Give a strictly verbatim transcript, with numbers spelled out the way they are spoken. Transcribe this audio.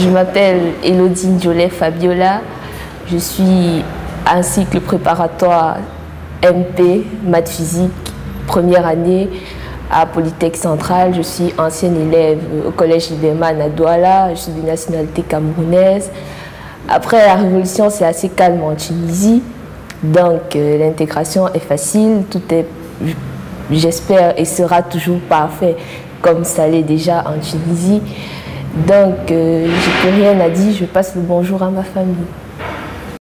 Je m'appelle Elodie Jolet Fabiola. Je suis à un cycle préparatoire M P, maths physique, première année à Polytech Centrale. Je suis ancienne élève au collège Liberman à Douala. Je suis de nationalité camerounaise. Après la révolution, c'est assez calme en Tunisie. Donc euh, l'intégration est facile. Tout est, j'espère, et sera toujours parfait comme ça l'est déjà en Tunisie. Donc, euh, je n'ai plus rien à dire, je passe le bonjour à ma famille.